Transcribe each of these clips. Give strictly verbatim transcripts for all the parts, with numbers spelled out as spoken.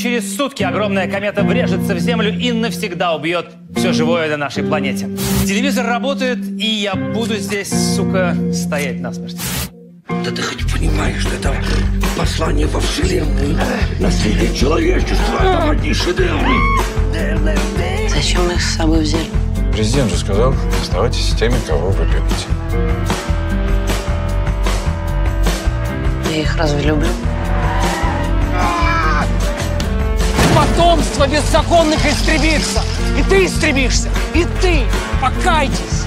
через сутки огромная комета врежется в Землю и навсегда убьет все живое на нашей планете. Телевизор работает, и я буду здесь, сука, стоять насмерть. Да ты хоть понимаешь, что это послание во Вселенную, наследие человечества, это одни шедевры. Зачем мы их с собой взяли? Президент же сказал, оставайтесь с теми, кого вы любите. Я их разве люблю? Потомство беззаконных истребится. И ты истребишься. И ты. Покайтесь.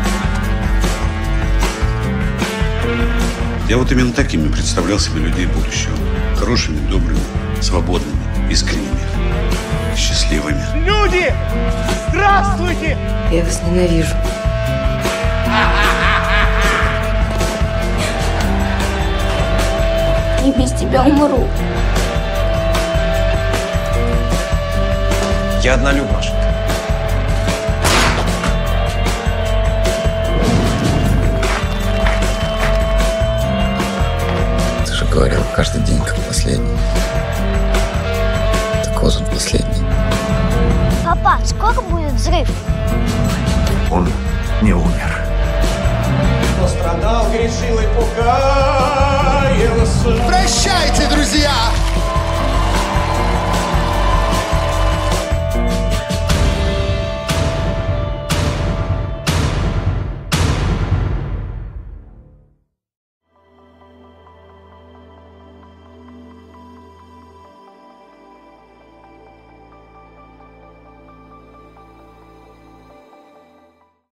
Я вот именно такими представлял себе людей будущего. Хорошими, добрыми, свободными, искренними, счастливыми. Люди! Здравствуйте! Я вас ненавижу. И без тебя умру. Я однолюб, Маша. Ты же говорил, каждый день как последний. Так вот он последний. Папа, скоро будет взрыв? Он не умер.